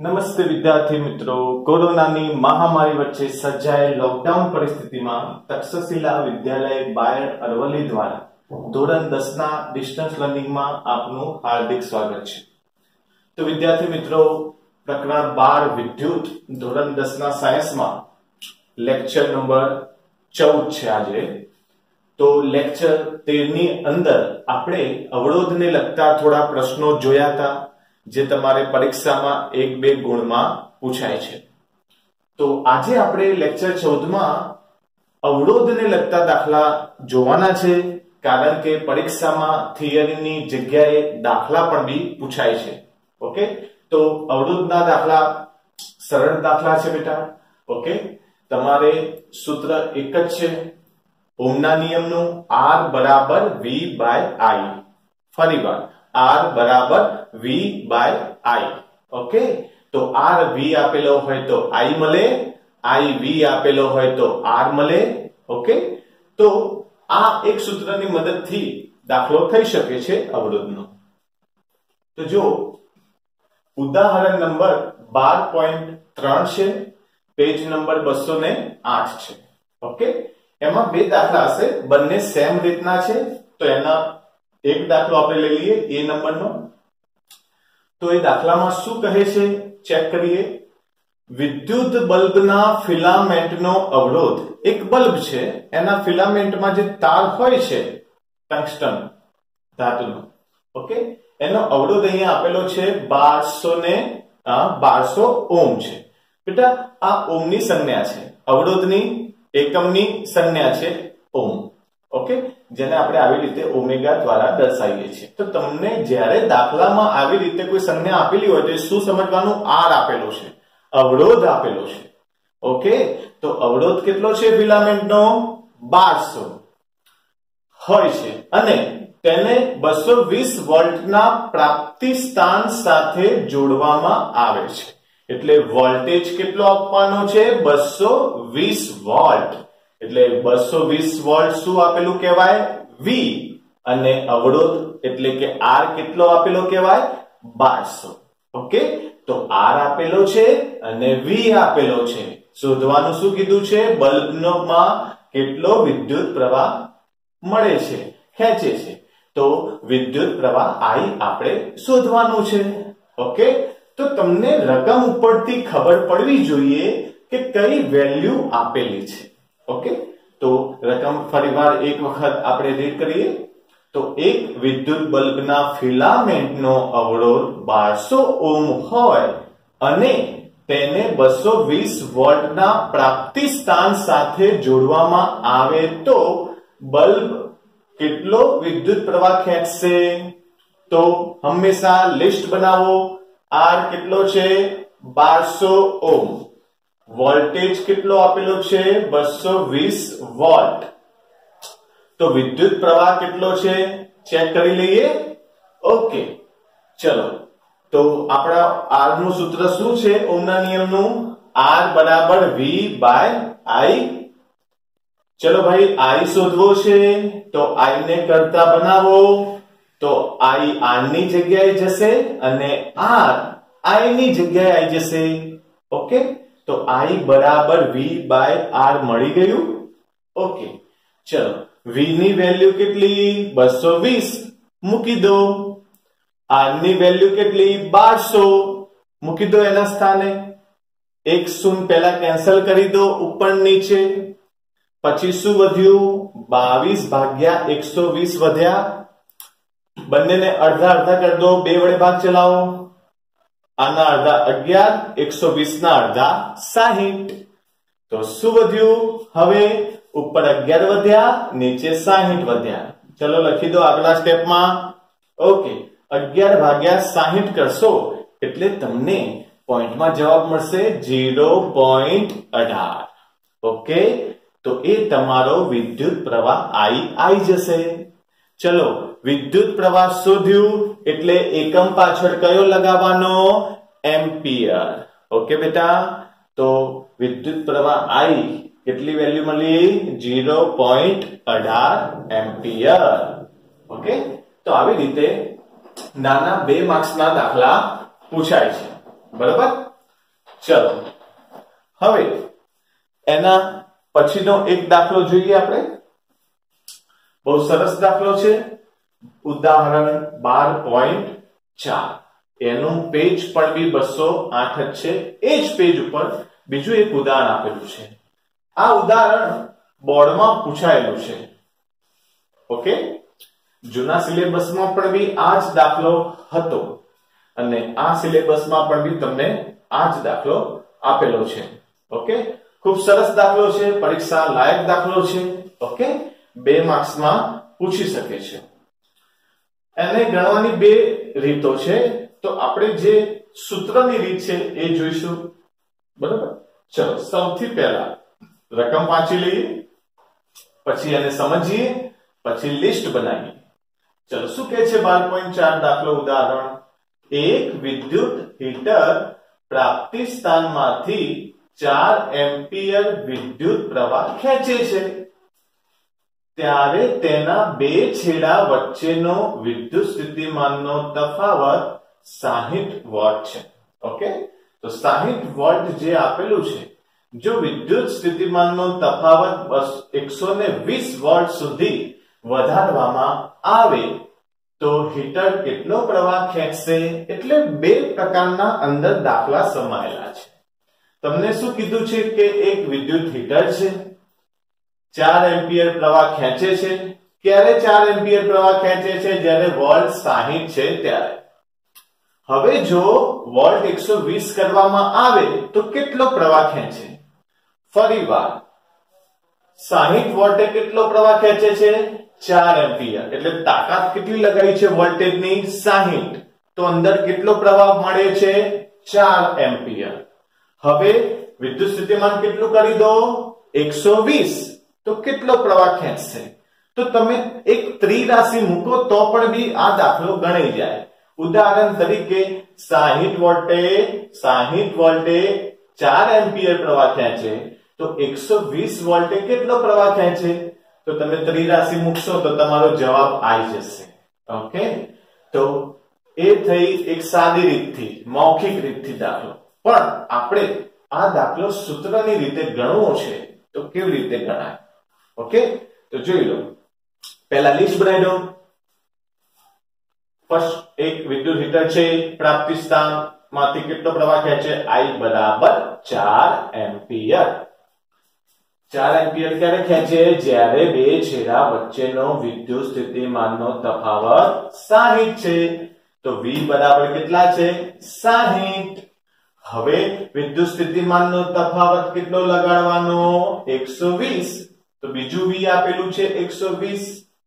નમસ્તે વિદ્યાર્થી મિત્રો, કોરોનાની મહામારી વચ્ચે સર્જાયેલ લોકડાઉન પરિસ્થિતિમાં તક્ષશિલા વિદ્યાલય બાયડ અરવલ્લી દ્વારા ધોરણ 10 ના ડિસ્ટન્સ લર્નિંગમાં આપનું હાર્દિક સ્વાગત છે। તો વિદ્યાર્થી મિત્રો, પ્રકરણ 12 વિદ્યુત ધોરણ 10 ના સાયન્સમાં લેક્ચર નંબર 14 છે આજે। તો લેક્ચર 13 ની અંદર આપણે અવરોધને લગતા થોડા પ્રશ્નો જોયા હતા જે તમારે પરીક્ષામાં 1-2 ગુણમાં પૂછાય છે। તો આજે આપણે લેક્ચર 14 માં અવરોધને લગતા દાખલા જોવાના છે, કારણ કે પરીક્ષામાં થિયરીની જગ્યાએ દાખલા પણ બી પૂછાય છે। ઓકે, તો અવરોધના દાખલા સરળ દાખલા છે બેટા। ઓકે, તમારે સૂત્ર એક જ છે, ઓહમના નિયમનું R બરાબર V બાય I। ફરીવાર R બરાબર V બાય I। ઓકે, તો R V આપેલો હોય તો I મળે, I V આપેલો હોય તો R મળે। ઓકે, તો આ એક સૂત્રની મદદથી દાખલો થઈ શકે છે અવરોધનો। તો જો ઉદાહરણ નંબર 12.3 છે, પેજ નંબર 208 છે। ઓકે, એમાં બે દાખલા હશે, બંને સેમ રીતના છે। તો એના એક દાખલો આપણે લઈ લઈએ એ નંબરનો। તો એ દાખલામાં શું કહે છે ચેક કરીએ। વિદ્યુત બલ્બના ફિલામેન્ટનો અવરોધ, એક બલ્બ છે, એના ફિલામેન્ટમાં જે તાર હોય છે ટંગસ્ટન ધાતુનો, ઓકે, એનો અવરોધ અહીંયા આપેલો છે 1200 ઓહમ છે। બેટા આ ઓહમની સંજ્ઞા છે, અવરોધની એકમની સંજ્ઞા છે ઓહમ। ઓકે, જેને આપણે આવી રીતે ઓમેગા દ્વારા દર્શાવીએ છીએ। તો તમને જ્યારે દાખલામાં આવી રીતે કોઈ સંજ્ઞા આપેલી હોય તો શું સમજવાનું? R આપેલો છે, અવરોધ આપેલો છે। ઓકે, તો અવરોધ કેટલો છે ફિલામેન્ટનો? 1200 હોય છે અને તેને 220 વોલ્ટના પ્રાપ્તિ સ્થાન સાથે જોડવામાં આવે છે। એટલે વોલ્ટેજ કેટલો આપવાનો છે? 220 વોલ્ટ। એટલે 220 વોલ્ટ શું આપેલું કહેવાય? V, અને અવરોધ એટલે કે R કેટલો આપેલો કહેવાય? 1200। ઓકે, તો R આપેલો છે અને V આપેલો છે। શોધવાનું શું કીધું છે? બલ્બમાં કેટલો વિદ્યુત પ્રવાહ મળે છે, ખેંચે છે। તો વિદ્યુત પ્રવાહ I આપણે શોધવાનું છે। ઓકે, તો તમને રકમ ઉપરથી ખબર પડવી જોઈએ કે કઈ વેલ્યુ આપેલી છે। ઓકે, તો રકમ ફરીવાર એક વખત આપણે રીડ કરીએ। તો એક વિદ્યુત બલ્બના ફિલામેન્ટનો અવરોધ 1200 ઓહમ હોય અને તેને 220 વોલ્ટના પ્રાપ્તિ સ્થાન સાથે જોડવામાં આવે તો બલ્બ કેટલો વિદ્યુત પ્રવાહ ખેંચશે? તો હંમેશા લિસ્ટ બનાવો। R કેટલો છે? 1200 ઓહમ। વોલ્ટેજ કેટલો આપેલો છે? 220 વોલ્ટ। તો વિદ્યુત પ્રવાહ કેટલો છે ચેક કરી લઈએ। ઓકે, ચલો, તો આપણા R નું સૂત્ર શું છે ઓહમના નિયમનું? R બરાબર V બાય I। ચલો ભાઈ, I શોધવો છે તો I ને કરતા બનાવો। તો I R ની જગ્યાએ જશે અને R I ની જગ્યાએ આવી જશે। ઓકે, તો I બરાબર V બાય R મળી ગયું। ઓકે, ચલો, V ની વેલ્યુ કેટલી? 220 મૂકી દો। R ની વેલ્યુ કેટલી? 1200 મૂકી દો એના સ્થાને। એક શૂન્ય પહેલા કેન્સલ કરી દો ઉપર નીચે। પછી શું વધ્યું? 22 ભાગ્યા 120 વધ્યા। બંનેને અડધા અડધા કરી દો, 2 વડે ભાગ ચલાવો। આના અડધા 11, 120 ના અડધા 60। તો શું વધ્યું? હવે ઉપર 11 વધ્યા, નીચે 60 વધ્યા। ચલો લખી દો આગલા સ્ટેપમાં। ઓકે, 11 ભાગ્યા 60 કરશો એટલે તમને પોઈન્ટમાં જવાબ મળશે 0.18। ઓકે, તો એ તમારો વિદ્યુત પ્રવાહ I આવી જશે। ચલો, વિદ્યુત પ્રવાહ શોધ્યું એટલે એકમ પાછળ કયો લગાવવાનો? એમ્પિયર। ઓકે બેટા, તો વિદ્યુત પ્રવાહ I કેટલી વેલ્યુ મળી? 0.18 એમ્પિયર। ઓકે, તો આવી રીતે નાના 2 માર્ક્સના દાખલા પૂછાય છે, બરાબર। ચલો હવે એના પછીનો એક દાખલો જોઈએ આપણે. બહુ સરસ દાખલો છે. ઉદાહરણ 12.4. એનું પેજ પણ બી 208 જ છે. એ જ પેજ ઉપર બીજું એક ઉદાહરણ આપેલું છે. આ ઉદાહરણ બોર્ડમાં પૂછાયેલું છે. ઓકે, જૂના સિલેબસમાં પણ બી આ જ દાખલો હતો અને આ સિલેબસમાં પણ બી તમને આ જ દાખલો આપેલો છે. ઓકે, ખૂબ સરસ દાખલો છે, પરીક્ષા લાયક દાખલો છે. ઓકે, 2 માર્ક્સમાં પૂછી શકે છે. એને ગણવાની 2 રીતો છે. તો આપણે જે સૂત્રની રીત છે એ જોઈશું. બરાબર, ચલો સૌથી પહેલા રકમ વાંચી લઈએ, પછી એને સમજીએ, પછી લિસ્ટ બનાવીએ. ચલો શું કહે છે 12.4 દાખલો ઉદાહરણ. એક વિદ્યુત હીટર પ્રાપ્તિ સ્થાનમાંથી 4 એમ્પિયર વિદ્યુત પ્રવાહ ખેંચે છે, ત્યારે તેના 2 છેડા વચ્ચેનો વિદ્યુત સ્થિતિમાનનો તફાવત 60 વોટ છે. ઓકે, તો 60 વોટ જે આપેલું છે, જો વિદ્યુત સ્થિતિમાનનો તફાવત 120 વોટ સુધી વધારવામાં આવે તો હીટર કેટલો પ્રવાહ ખેંચશે? એટલે 2 પ્રકારના અંદર દાખલા સમાયેલા છે. તમને શું કીધું છે કે એક વિદ્યુત હીટર છે, 4 એમ્પિયર પ્રવાહ ખેંચે છે. ક્યારે 4 એમ્પિયર પ્રવાહ ખેંચે છે? જ્યારે વોલ્ટ 60 છે ત્યારે. હવે જો વોલ્ટ 120 કરવામાં આવે તો કેટલો પ્રવાહ ખેંચે? ફરીવાર 60 વોલ્ટે કેટલો પ્રવાહ ખેંચે છે? 4 એમ્પિયર. એટલે તાકાત કેટલી લગાવી છે વોલ્ટેજની? 60. તો અંદર કેટલો પ્રવાહ મળે છે? 4 એમ્પિયર. હવે વિદ્યુત સ્થિતિમાન કેટલું કરી દો? 120. તો કેટલો પ્રવાહ ખેંચશે? તો તમે એક ત્રિરાશિ મૂકો તો પણ બી આ દાખલો ગણાઈ જાય. ઉદાહરણ તરીકે 60 વોલ્ટે 4 એમ્પિયર પ્રવાહ ખેંચે તો 120 વોલ્ટે કેટલો પ્રવાહ ખેંચે? તો તમે ત્રિરાશિ મૂકશો તો તમારો જવાબ આવી જશે. ઓકે, તો એ થઈ એક સાદી રીતથી, મૌખિક રીતથી દાખલો. પણ આપણે આ દાખલો સૂત્રની રીતે ગણવો છે તો કેવી રીતે ગણાય? ઓકે, તો જોઈ લો. પહેલા લિસ્ટ બનાવી દો. ફર્સ્ટ, એક વિદ્યુત હીટર છે, પ્રાપ્તિ સ્થાનમાંથી કેટલો પ્રવાહ ખેંચે? I બરાબર 4 એમ્પિયર. 4 એમ્પિયર ક્યારે ખેંચે? જ્યારે 2 છેડા વચ્ચેનો વિદ્યુત સ્થિતિમાનનો તફાવત 60 છે. તો V બરાબર કેટલા છે? 60. હવે વિદ્યુત સ્થિતિમાનનો તફાવત કેટલો લગાડવાનો? 120. તો બીજું V આપેલું છે 120.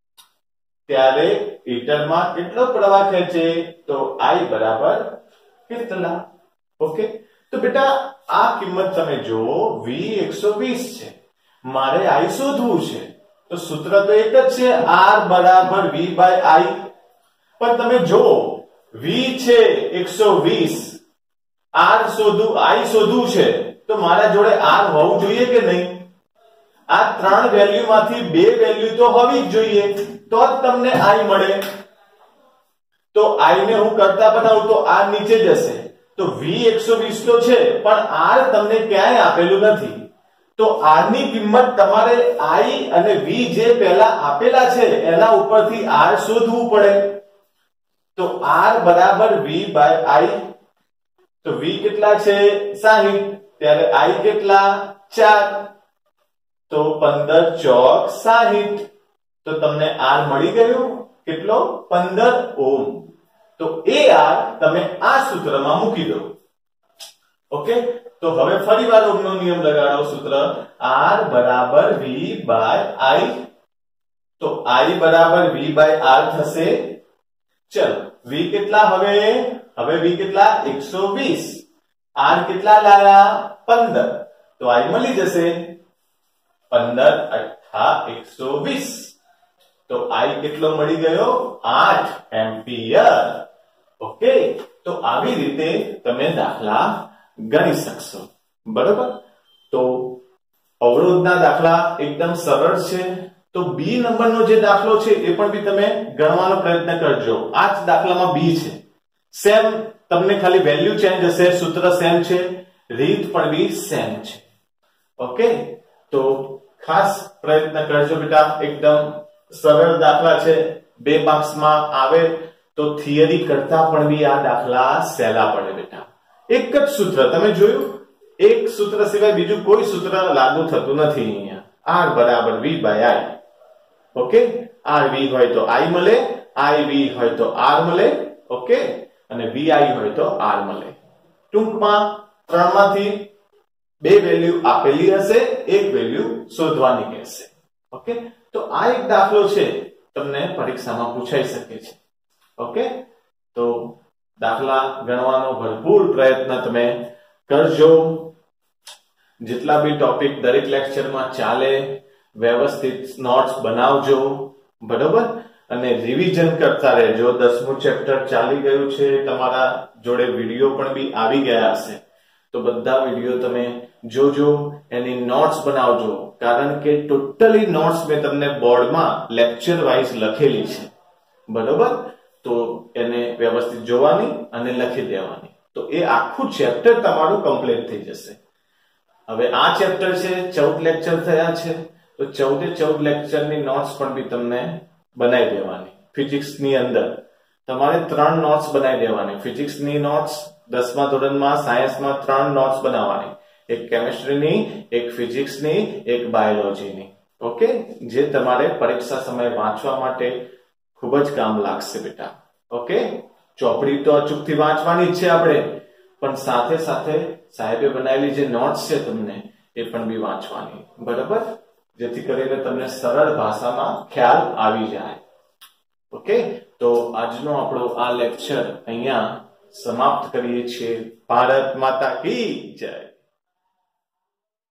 ત્યારે હીટરમાં કેટલો પ્રવાહ ખેંચે? તો I બરાબર કેટલા? ઓકે, તો બેટા આ કિંમત તમે જુઓ, V 120 છે, મારે I શોધવું છે. તો સૂત્ર તો એક જ છે, R બરાબર V બાય I. પણ તમે જુઓ, V છે 120, R શોધવું, I શોધવું છે, તો મારા જોડે R હોવું જોઈએ કે નહીં? આ 3 વેલ્યુમાંથી 2 વેલ્યુ તો હોવી જ જોઈએ, તો જ તમને I મળે. તો I ને હું કરતા બનાવું તો R નીચે જશે. તો V 120 તો છે, પણ R તમને ક્યાંય આપેલું નથી. તો R ની કિંમત તમારે I અને V જે પહેલા આપેલા છે એના ઉપરથી R શોધવું પડે. તો R બરાબર V બાય I. તો V કેટલા છે? 60. ત્યારે I કેટલા? 4. તો 15 ચોક 60. તો તમને R મળી ગયું. કેટલો? 15 ઓહમ. તો એ R તમે આ સૂત્રમાં મૂકી દો. ઓકે, તો હવે ફરીવાર ઓહમનો નિયમ લગાડો. સૂત્ર R બરાબર V બાય I. તો I બરાબર V બાય R થશે. ચલો, V કેટલા? હવે V કેટલા? 120. R કેટલા લાયા? 15. તો I મળી જશે 15 અઠ્ઠા 120. તો I કેટલો મળી ગયો? 8 એમ્પિયર. ઓકે, તો આવી રીતે તમે દાખલા ગણી શકશો. બરોબર, તો અવરોધના દાખલા એકદમ સરળ છે. તો B નંબરનો જે દાખલો છે એ પણ બી તમે ગણવાનો પ્રયત્ન કરજો. આ જ દાખલામાં B છે. સેમ, તમને ખાલી વેલ્યુ ચેન્જ હશે, સૂત્ર સેમ છે. રીત પણ બી સેમ છે. ઓકે, તો ખાસ પ્રયત્ન કરજો બેટા. એકદમ સરળ દાખલા છે. 2 માર્ક્સમાં આવે તો થિયરી કરતા પણ બી આ દાખલા સહેલા પડે બેટા. એક જ સૂત્ર તમે જોયું, એક સૂત્ર સિવાય બીજું કોઈ સૂત્ર લાગુ થતું નથી અહીંયા. R બરાબર V by I. Okay, R V હોય તો I મળે, I V હોય તો R મળે. ઓકે, અને VI હોય તો R મળે. ટૂંકમાં 3 માંથી 2 વેલ્યુ આપેલી હશે, એક વેલ્યુ શોધવાની કહેશે. ઓકે, તો આ એક દાખલો છે, તમને પરીક્ષામાં પૂછાઈ શકે છે. ઓકે, તો દાખલા ગણવાનો ભરપૂર પ્રયત્ન તમે કરજો. જેટલા બી ટોપિક દરેક લેક્ચરમાં ચાલે વ્યવસ્થિત નોટ્સ બનાવજો, બરોબર, અને રિવિઝન કરતા રહેજો. 10મું ચેપ્ટર ચાલી ગયું છે, તમારા જોડે વિડિયો પણ બી આવી ગયા હશે, તો બધા વિડિયો તમે જોજો, એની નોટ્સ બનાવજો. કારણ કે ટોટલી નોટ્સ મેં તમને બોર્ડમાં લેક્ચર વાઇઝ લખેલી છે, બરોબર, તો એને વ્યવસ્થિત જોવાની અને લખી દેવાની, તો એ આખું ચેપ્ટર તમારું કમ્પ્લીટ થઈ જશે. હવે આ ચેપ્ટર છે, 14 લેક્ચર થયા છે, તો 14 લેક્ચરની નોટ્સ પણ બી તમને બનાવી દેવાની. ફિઝિક્સની અંદર તમારે 3 નોટ્સ બનાવી દેવાની. ફિઝિક્સની નોટ્સ 10મા ધોરણમાં, સાયન્સમાં 3 નોટ્સ બનાવવાની, એક કેમિસ્ટ્રીની, એક ફિઝિક્સની, એક બાયોલોજીની. ઓકે, જે તમારે પરીક્ષા સમયે વાંચવા માટે ખૂબ જ કામ લાગશે બેટા. ઓકે, ચોપડી તો અચૂકથી વાંચવાની જ છે આપણે, પણ સાથે સાથે સાહેબે બનાવેલી જે નોટ્સ છે તમને એ પણ બી વાંચવાની, બરાબર, જેથી કરીને તમને સરળ ભાષામાં ખ્યાલ આવી જાય. ઓકે, તો આજનો આપણો આ લેક્ચર અહીંયા સમાપ્ત કરીએ છીએ. ભારત માતા કી જય.